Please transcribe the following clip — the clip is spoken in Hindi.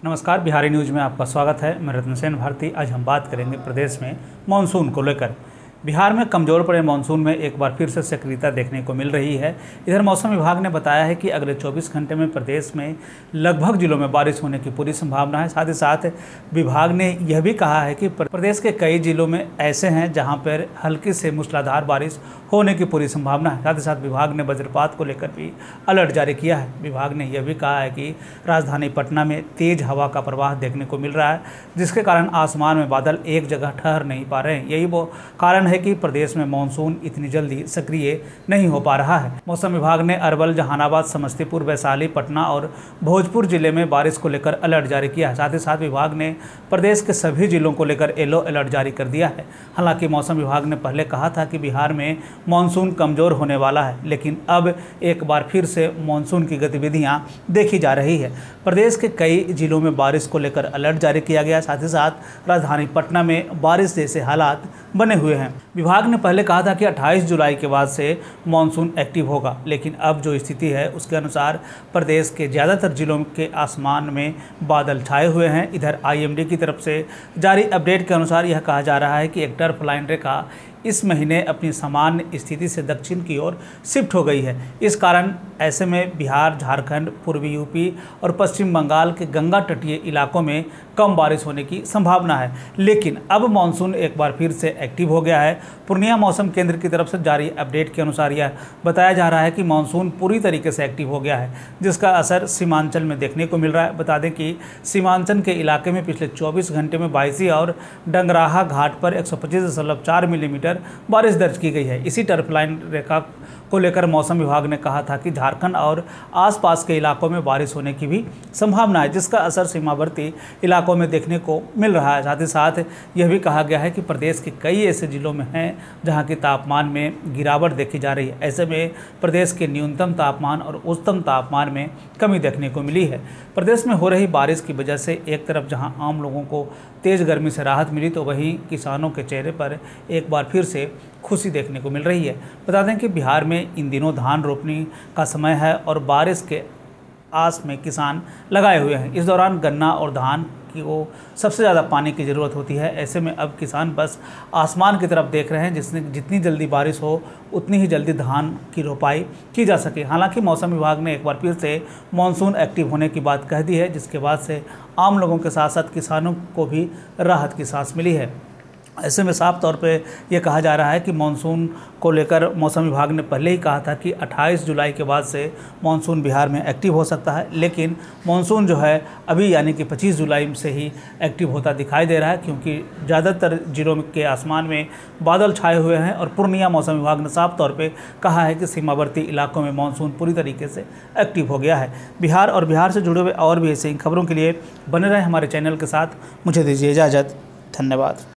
नमस्कार, बिहारी न्यूज़ में आपका स्वागत है। मैं रत्न सेन भारती। आज हम बात करेंगे प्रदेश में मानसून को लेकर। बिहार में कमज़ोर पड़े मानसून में एक बार फिर से सक्रियता देखने को मिल रही है। इधर मौसम विभाग ने बताया है कि अगले 24 घंटे में प्रदेश में लगभग जिलों में बारिश होने की पूरी संभावना है। साथ ही साथ विभाग ने यह भी कहा है कि प्रदेश के कई जिलों में ऐसे हैं जहां पर हल्की से मूसलाधार बारिश होने की पूरी संभावना है। साथ ही साथ विभाग ने वज्रपात को लेकर भी अलर्ट जारी किया है। विभाग ने यह भी कहा है कि राजधानी पटना में तेज हवा का प्रवाह देखने को मिल रहा है, जिसके कारण आसमान में बादल एक जगह ठहर नहीं पा रहे हैं। यही वो कारण है कि प्रदेश में मानसून इतनी जल्दी सक्रिय नहीं हो पा रहा है। मौसम विभाग ने अरवल, जहानाबाद, समस्तीपुर, वैशाली, पटना और भोजपुर जिले में बारिश को लेकर अलर्ट जारी किया है। साथ ही साथ विभाग ने प्रदेश के सभी जिलों को लेकर येलो अलर्ट जारी कर दिया है। हालांकि मौसम विभाग ने पहले कहा था कि बिहार में मानसून कमज़ोर होने वाला है, लेकिन अब एक बार फिर से मानसून की गतिविधियां देखी जा रही है। प्रदेश के कई जिलों में बारिश को लेकर अलर्ट जारी किया गया। साथ ही साथ राजधानी पटना में बारिश जैसे हालात बने हुए हैं। विभाग ने पहले कहा था कि 28 जुलाई के बाद से मानसून एक्टिव होगा, लेकिन अब जो स्थिति है उसके अनुसार प्रदेश के ज़्यादातर जिलों के आसमान में बादल छाए हुए हैं। इधर IMD की तरफ से जारी अपडेट के अनुसार यह कहा जा रहा है कि एक टर्फ लाइन रेखा इस महीने अपनी सामान्य स्थिति से दक्षिण की ओर शिफ्ट हो गई है। इस कारण ऐसे में बिहार, झारखंड, पूर्वी यूपी और पश्चिम बंगाल के गंगा तटीय इलाकों में कम बारिश होने की संभावना है। लेकिन अब मानसून एक बार फिर से एक्टिव हो गया है। पूर्णिया मौसम केंद्र की तरफ से जारी अपडेट के अनुसार यह बताया जा रहा है कि मानसून पूरी तरीके से एक्टिव हो गया है, जिसका असर सीमांचल में देखने को मिल रहा है। बता दें कि सीमांचल के इलाके में पिछले 24 घंटे में बायसी और डंगराहा घाट पर 125.4 मिलीमीटर बारिश दर्ज की गई है। इसी टर्फ लाइन रेखा को लेकर मौसम विभाग ने कहा था कि झारखंड और आसपास के इलाकों में बारिश होने की भी संभावना है, जिसका असर सीमावर्ती इलाकों में देखने को मिल रहा है। साथ ही साथ यह भी कहा गया है कि प्रदेश के कई ऐसे जिलों में हैं जहां की तापमान में गिरावट देखी जा रही है। ऐसे में प्रदेश के न्यूनतम तापमान और उच्चतम तापमान में कमी देखने को मिली है। प्रदेश में हो रही बारिश की वजह से एक तरफ जहां आम लोगों को तेज़ गर्मी से राहत मिली, तो वहीं किसानों के चेहरे पर एक बार फिर से खुशी देखने को मिल रही है। बता दें कि बिहार में इन दिनों धान रोपनी का समय है और बारिश के आस में किसान लगाए हुए हैं। इस दौरान गन्ना और धान की वो सबसे ज़्यादा पानी की ज़रूरत होती है। ऐसे में अब किसान बस आसमान की तरफ देख रहे हैं, जितनी जल्दी बारिश हो उतनी ही जल्दी धान की रोपाई की जा सके। हालांकि मौसम विभाग ने एक बार फिर से मानसून एक्टिव होने की बात कह दी है, जिसके बाद से आम लोगों के साथ साथ किसानों को भी राहत की सांस मिली है। ऐसे में साफ तौर पे ये कहा जा रहा है कि मानसून को लेकर मौसम विभाग ने पहले ही कहा था कि 28 जुलाई के बाद से मानसून बिहार में एक्टिव हो सकता है, लेकिन मानसून जो है अभी यानी कि 25 जुलाई से ही एक्टिव होता दिखाई दे रहा है, क्योंकि ज़्यादातर जिलों के आसमान में बादल छाए हुए हैं। और पूर्णिया मौसम विभाग ने साफ तौर पर कहा है कि सीमावर्ती इलाकों में मानसून पूरी तरीके से एक्टिव हो गया है। बिहार और बिहार से जुड़े हुए और भी ऐसी खबरों के लिए बने रहें हमारे चैनल के साथ। मुझे दीजिए इजाज़त। धन्यवाद।